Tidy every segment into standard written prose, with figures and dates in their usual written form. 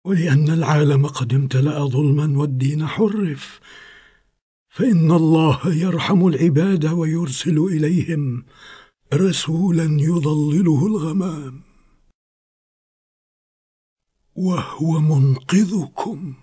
ولأن العالم قد امتلأ ظلما والدين حرف، فإن الله يرحم العباد ويرسل إليهم رسولا يظلله الغمام وهو منقذكم.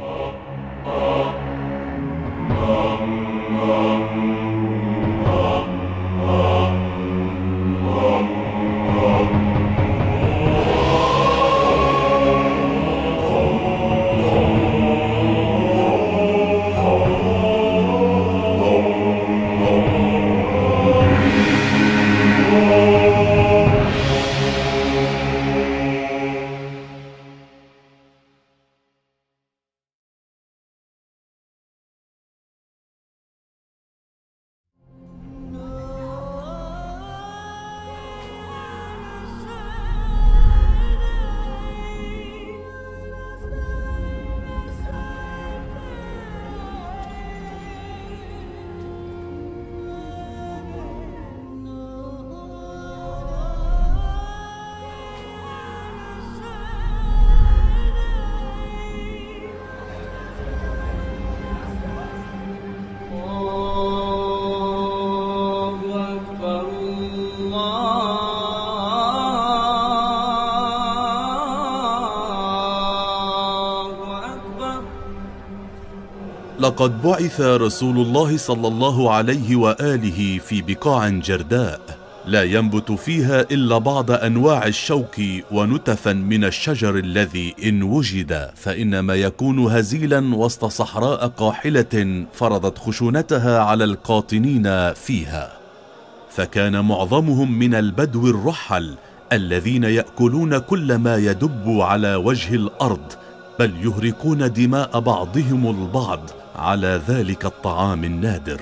لقد بعث رسول الله صلى الله عليه وآله في بقاع جرداء لا ينبت فيها إلا بعض أنواع الشوك ونتفا من الشجر الذي إن وجد فإنما يكون هزيلا وسط صحراء قاحلة فرضت خشونتها على القاطنين فيها، فكان معظمهم من البدو الرحل الذين يأكلون كل ما يدب على وجه الأرض، بل يهرقون دماء بعضهم البعض على ذلك الطعام النادر.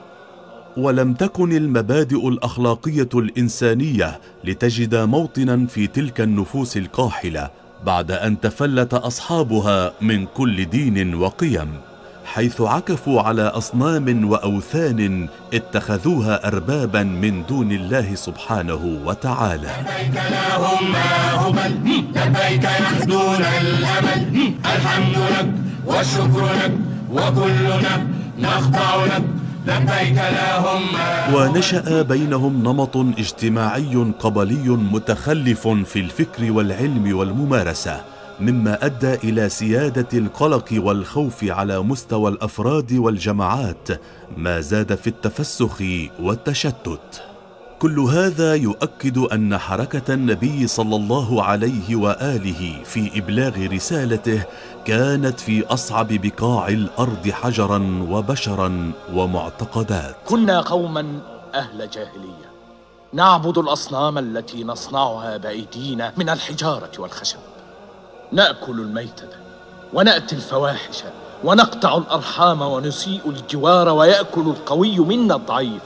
ولم تكن المبادئ الأخلاقية الإنسانية لتجد موطنا في تلك النفوس القاحلة بعد أن تفلت أصحابها من كل دين وقيم، حيث عكفوا على أصنام وأوثان اتخذوها أربابا من دون الله سبحانه وتعالى. لبيك لا هم هبل، لبيك يهدون الأمل، الحمد لك والشكر لك وكلنا نخضع لك، لبيك لا هم. ونشأ بينهم نمط اجتماعي قبلي متخلف في الفكر والعلم والممارسة، مما أدى إلى سيادة القلق والخوف على مستوى الأفراد والجماعات، ما زاد في التفسخ والتشتت. كل هذا يؤكد أن حركة النبي صلى الله عليه وآله في إبلاغ رسالته كانت في أصعب بقاع الأرض حجرا وبشرا ومعتقدات. كنا قوما أهل جاهلية نعبد الأصنام التي نصنعها بأيدينا من الحجارة والخشب، نأكل الميتة ونأتي الفواحش ونقطع الأرحام ونسيء الجوار، ويأكل القوي منا الضعيف،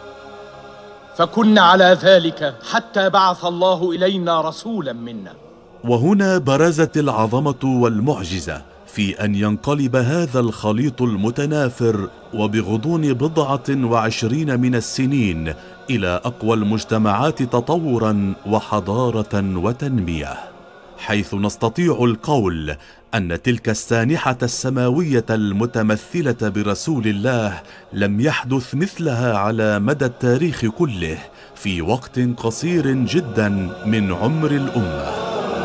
فكنا على ذلك حتى بعث الله إلينا رسولا منا. وهنا برزت العظمة والمعجزة في أن ينقلب هذا الخليط المتنافر وبغضون 24 من السنين إلى أقوى المجتمعات تطورا وحضارة وتنمية، حيث نستطيع القول أن تلك السانحة السماوية المتمثلة برسول الله لم يحدث مثلها على مدى التاريخ كله في وقت قصير جدا من عمر الأمة.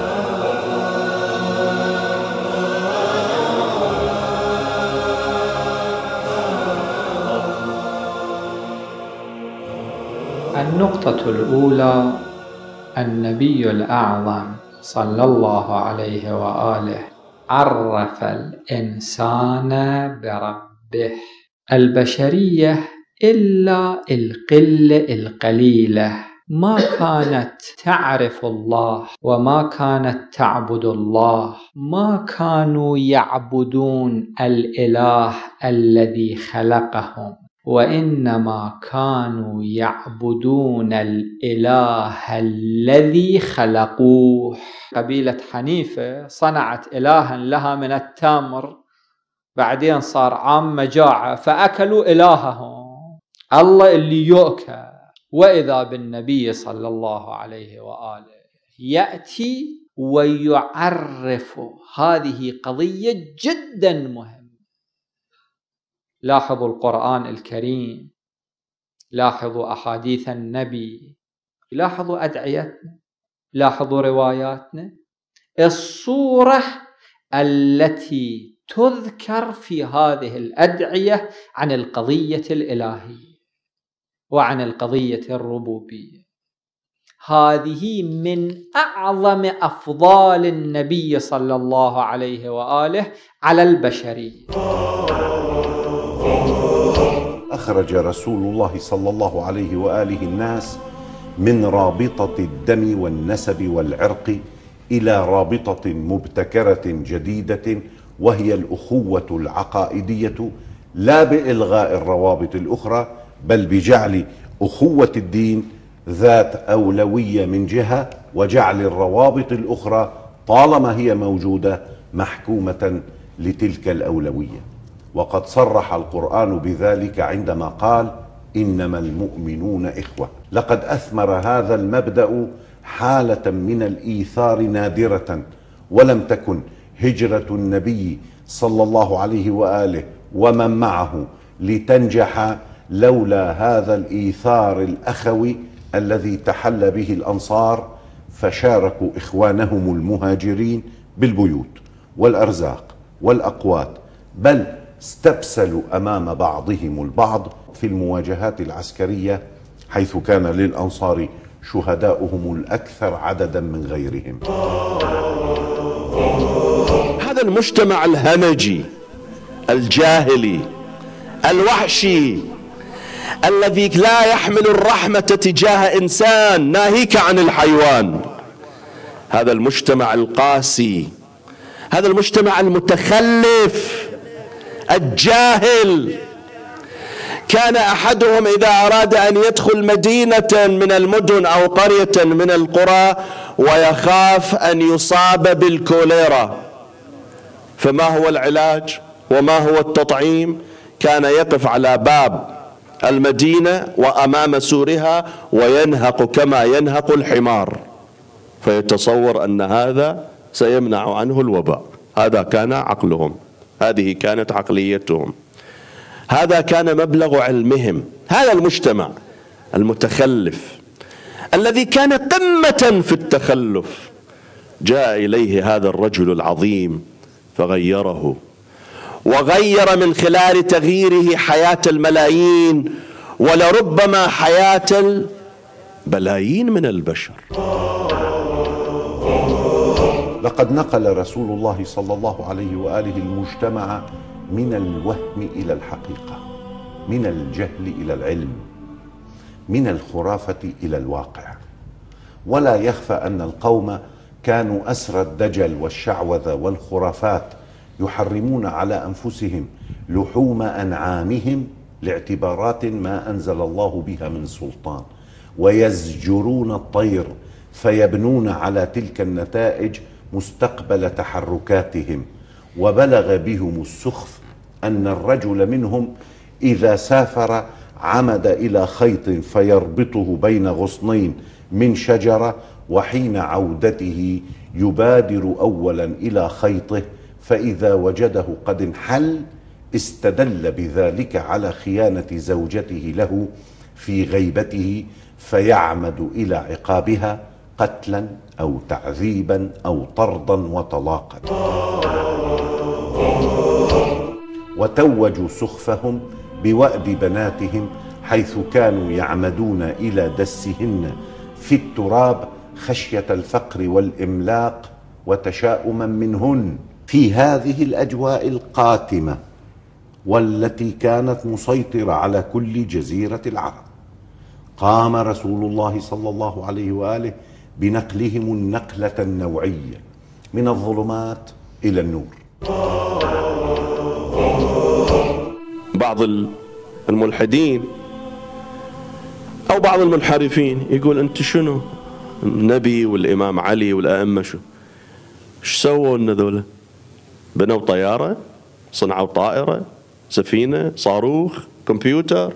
النقطة الأولى: النبي الأعظم صلى الله عليه وآله عرف الإنسان بربه. البشرية إلا القلة القليلة ما كانت تعرف الله وما كانت تعبد الله، ما كانوا يعبدون الإله الذي خلقهم، وإنما كانوا يعبدون الإله الذي خلقوه. قبيلة حنيفة صنعت إلها لها من التمر، بعدين صار عام مجاعة فأكلوا إلههم، الله اللي يؤكل. وإذا بالنبي صلى الله عليه وآله يأتي ويعرف هذه قضية جدا مهمة. لاحظوا القرآن الكريم، لاحظوا أحاديث النبي، لاحظوا أدعيتنا، لاحظوا رواياتنا. الصورة التي تذكر في هذه الأدعية عن القضية الإلهية وعن القضية الربوبية، هذه من أعظم أفضال النبي صلى الله عليه وآله على البشرية. أخرج رسول الله صلى الله عليه وآله الناس من رابطة الدم والنسب والعرق إلى رابطة مبتكرة جديدة، وهي الأخوة العقائدية، لا بإلغاء الروابط الأخرى، بل بجعل أخوة الدين ذات أولوية من جهة، وجعل الروابط الأخرى طالما هي موجودة محكومة لتلك الأولوية. وقد صرح القرآن بذلك عندما قال: إنما المؤمنون إخوة. لقد أثمر هذا المبدأ حالة من الإيثار نادرة، ولم تكن هجرة النبي صلى الله عليه وآله ومن معه لتنجح لولا هذا الإيثار الأخوي الذي تحل به الأنصار، فشاركوا إخوانهم المهاجرين بالبيوت والأرزاق والأقوات، بل استبسلوا أمام بعضهم البعض في المواجهات العسكرية، حيث كان للأنصار شهداؤهم الأكثر عددا من غيرهم. هذا المجتمع الهمجي الجاهلي الوحشي الذي لا يحمل الرحمة تجاه إنسان، ناهيك عن الحيوان، هذا المجتمع القاسي، هذا المجتمع المتخلف الجاهل، كان أحدهم إذا أراد أن يدخل مدينة من المدن أو قرية من القرى ويخاف أن يصاب بالكوليرا، فما هو العلاج وما هو التطعيم؟ كان يقف على باب المدينة وأمام سورها وينهق كما ينهق الحمار، فيتصور أن هذا سيمنع عنه الوباء. هذا كان عقلهم، هذه كانت عقليتهم، هذا كان مبلغ علمهم. هذا المجتمع المتخلف الذي كان قمة في التخلف جاء إليه هذا الرجل العظيم فغيره، وغير من خلال تغييره حياة الملايين، ولربما حياة البلايين من البشر. لقد نقل رسول الله صلى الله عليه وآله المجتمع من الوهم إلى الحقيقة، من الجهل إلى العلم، من الخرافة إلى الواقع. ولا يخفى أن القوم كانوا أسرى الدجل والشعوذة والخرافات، يحرمون على أنفسهم لحوم أنعامهم لاعتبارات ما أنزل الله بها من سلطان، ويزجرون الطير فيبنون على تلك النتائج مستقبل تحركاتهم. وبلغ بهم السخف أن الرجل منهم إذا سافر عمد إلى خيط فيربطه بين غصنين من شجرة، وحين عودته يبادر أولا إلى خيطه، فإذا وجده قد انحل استدل بذلك على خيانة زوجته له في غيبته، فيعمد إلى عقابها قتلا أو تعذيبا أو طردا وطلاقا. وتوجوا سخفهم بوأد بناتهم، حيث كانوا يعمدون إلى دسهن في التراب خشية الفقر والإملاق وتشاؤما منهن. في هذه الأجواء القاتمة والتي كانت مسيطرة على كل جزيرة العرب، قام رسول الله صلى الله عليه وآله بنقلهم النقلة النوعية من الظلمات إلى النور. بعض الملحدين أو بعض المنحرفين يقول أنت شنو؟ النبي والإمام علي والأئمة شو سووا لنا ذولا؟ بنوا طيارة، صنعوا طائرة، سفينة، صاروخ، كمبيوتر،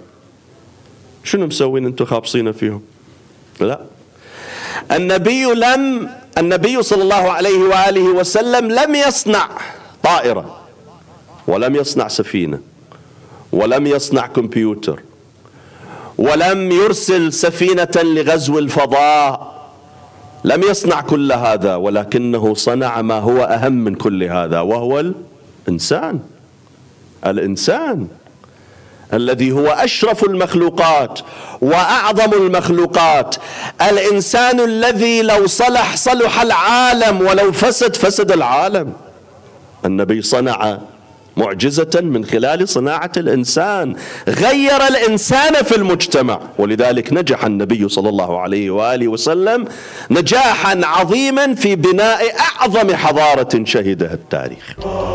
شنو مسوين أنتم خابصين فيهم؟ لا، النبي لم النبي صلى الله عليه وآله وسلم لم يصنع طائرة، ولم يصنع سفينة، ولم يصنع كمبيوتر، ولم يرسل سفينة لغزو الفضاء، لم يصنع كل هذا، ولكنه صنع ما هو أهم من كل هذا، وهو الإنسان. الإنسان الذي هو أشرف المخلوقات وأعظم المخلوقات، الإنسان الذي لو صلح صلح العالم، ولو فسد فسد العالم. النبي صنع معجزة من خلال صناعة الإنسان، غير الإنسان في المجتمع، ولذلك نجح النبي صلى الله عليه وآله وسلم نجاحا عظيما في بناء أعظم حضارة شهدها التاريخ.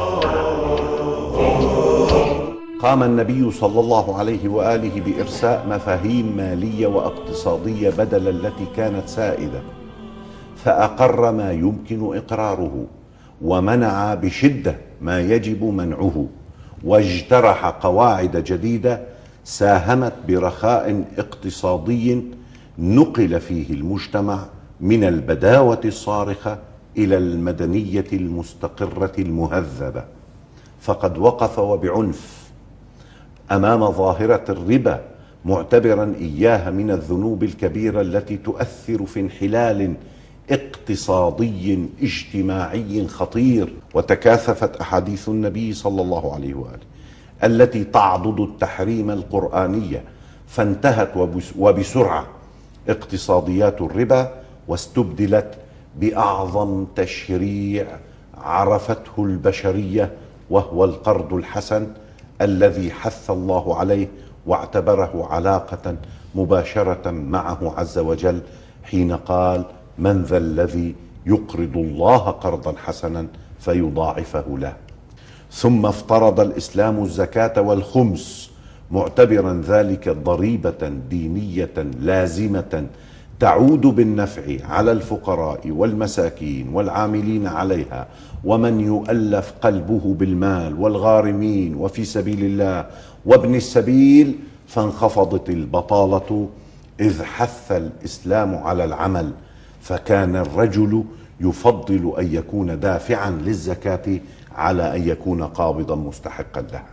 قام النبي صلى الله عليه وآله بإرساء مفاهيم مالية واقتصادية بدل التي كانت سائدة، فأقر ما يمكن إقراره، ومنع بشدة ما يجب منعه، واجترح قواعد جديدة ساهمت برخاء اقتصادي نقل فيه المجتمع من البداوة الصارخة إلى المدنية المستقرة المهذبة. فقد وقف وبعنف أمام ظاهرة الربا، معتبرا إياها من الذنوب الكبيرة التي تؤثر في انحلال اقتصادي اجتماعي خطير. وتكاثفت أحاديث النبي صلى الله عليه وآله التي تعضد التحريم القرآني، فانتهت وبسرعة اقتصاديات الربا، واستبدلت بأعظم تشريع عرفته البشرية، وهو القرض الحسن الذي حث الله عليه واعتبره علاقة مباشرة معه عز وجل حين قال: من ذا الذي يقرض الله قرضا حسنا فيضاعفه له. ثم افترض الإسلام الزكاة والخمس، معتبرا ذلك ضريبة دينية لازمة تعود بالنفع على الفقراء والمساكين والعاملين عليها، ومن يؤلف قلبه بالمال، والغارمين، وفي سبيل الله، وابن السبيل. فانخفضت البطالة إذ حث الإسلام على العمل، فكان الرجل يفضل أن يكون دافعا للزكاة على أن يكون قابضا مستحقا لها.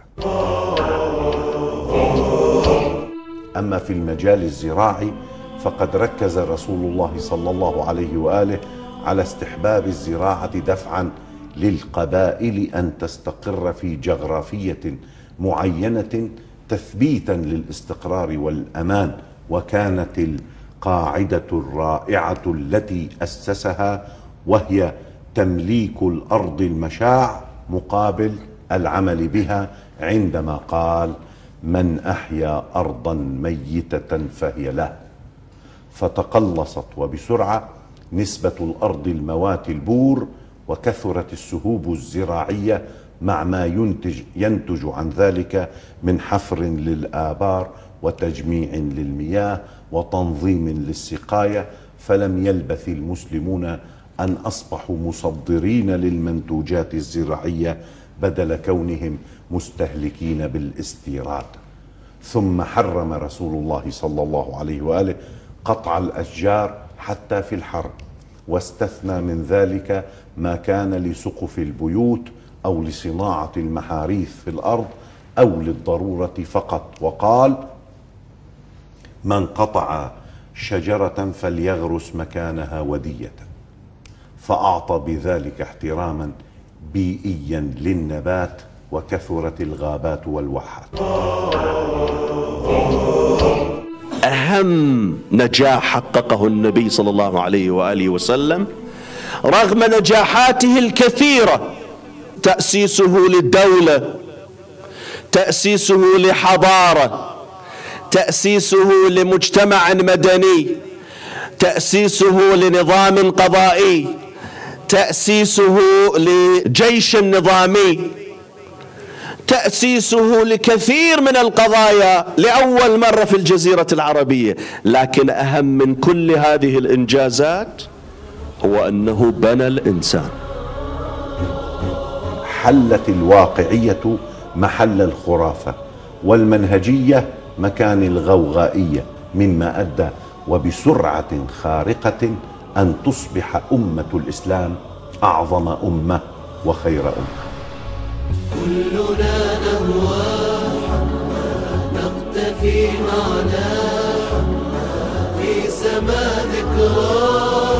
أما في المجال الزراعي فقد ركز رسول الله صلى الله عليه وآله على استحباب الزراعة دفعا للقبائل أن تستقر في جغرافية معينة تثبيتا للاستقرار والأمان. وكانت القاعدة الرائعة التي أسسها وهي تمليك الأرض المشاع مقابل العمل بها، عندما قال: من أحيا أرضا ميتة فهي له. فتقلصت وبسرعة نسبة الأرض الموات البور، وكثرت السهوب الزراعية مع ما ينتج عن ذلك من حفر للآبار وتجميع للمياه وتنظيم للسقاية. فلم يلبث المسلمون أن أصبحوا مصدرين للمنتوجات الزراعية بدل كونهم مستهلكين بالاستيراد. ثم حرم رسول الله صلى الله عليه وآله قطع الأشجار حتى في الحرب، واستثنى من ذلك ما كان لسقف البيوت أو لصناعة المحاريث في الأرض أو للضرورة فقط. وقال: من قطع شجرة فليغرس مكانها ودية، فأعطى بذلك احتراما بيئيا للنبات، وكثرت الغابات والواحات. أهم نجاح حققه النبي صلى الله عليه وآله وسلم رغم نجاحاته الكثيرة: تأسيسه للدولة، تأسيسه لحضارة، تأسيسه لمجتمع مدني، تأسيسه لنظام قضائي، تأسيسه لجيش نظامي، تأسيسه لكثير من القضايا لأول مرة في الجزيرة العربية. لكن أهم من كل هذه الإنجازات هو أنه بنى الإنسان. حلت الواقعية محل الخرافة، والمنهجية مكان الغوغائية، مما أدى وبسرعة خارقة أن تصبح أمة الإسلام أعظم أمة وخير أمة. كلنا نهوى نقتفي معنا في سما ذكرى